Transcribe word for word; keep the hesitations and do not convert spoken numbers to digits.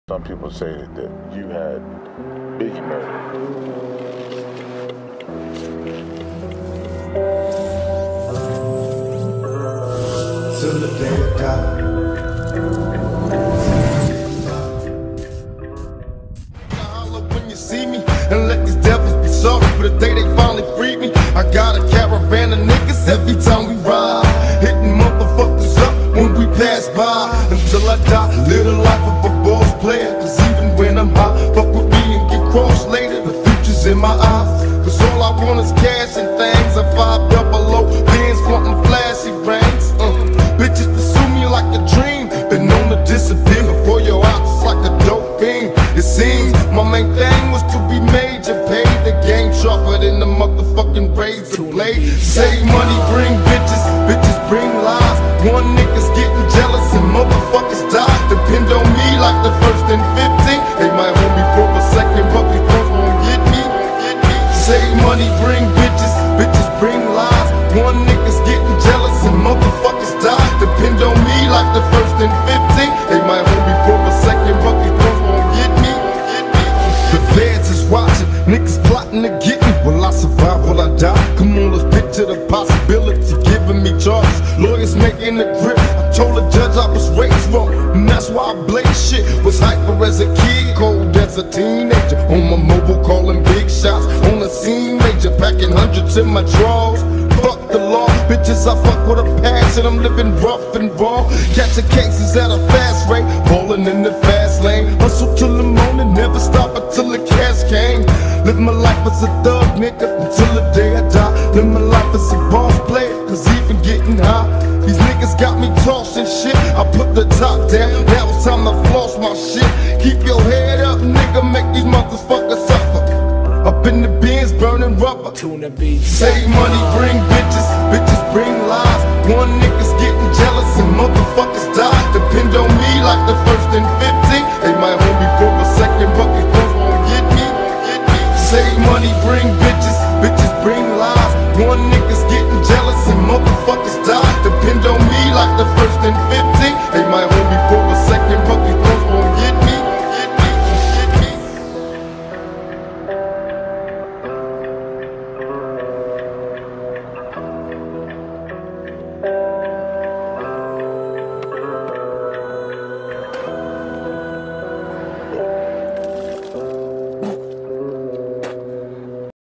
Some people say that, that you had Biggie murdered. Till the day I die. Holler when you see me, and let these devils be sorry for the day they finally freed me. I got a caravan of niggas every time we ride, hitting motherfuckers up when we pass by. Until I die, live the life of a boss player. Cause even when I'm high, fuck with me and get crossed later. The future's in my eyes, cause all I want is cash and things. I five double O, bands wanting flashy rings. uh, Bitches pursue me like a dream, been known to disappear before your eyes like a dope fiend. It seems my main thing was to be major, pay the game sharper than the motherfucking razor blade. Save money, bring bitches, bitches bring lies. One nigga's getting jealous and motherfuckers die. Depend on me like the first and fifteen. They might hold me for a second, but these folks won't get me. Save money, bring bitches, bitches bring lies. One nigga's getting jealous and motherfuckers die. Depend on me like the first and fifteen. They might hold me for a second, but these folks won't get me. The feds is watching, niggas plotting to get me. Will I survive, will I die? Come on, let's picture the possibility, giving me charges, lawyers making the grip. I told the judge I was raised wrong, and that's why I blaze shit. Was hyper as a kid, cold as a teenager. On my mobile calling big shots, on the scene major, packing hundreds in my drawers. Fuck the law, bitches I fuck with a passion. I'm living rough and raw, catching cases at a fast rate, falling in the fast lane. Hustle till the morning, never stop until the cash came. Live my life as a thug nigga until the day I die. Live my life as a boss player, cause even getting high, these niggas got me tossing shit. I put the top down, now it's time to floss my shit. Keep your head up, nigga, make these motherfuckers suffer. Up in the bins, burning rubber. Tuna beats. Save money, bring bitches, bitches bring lies. One nigga's getting jealous and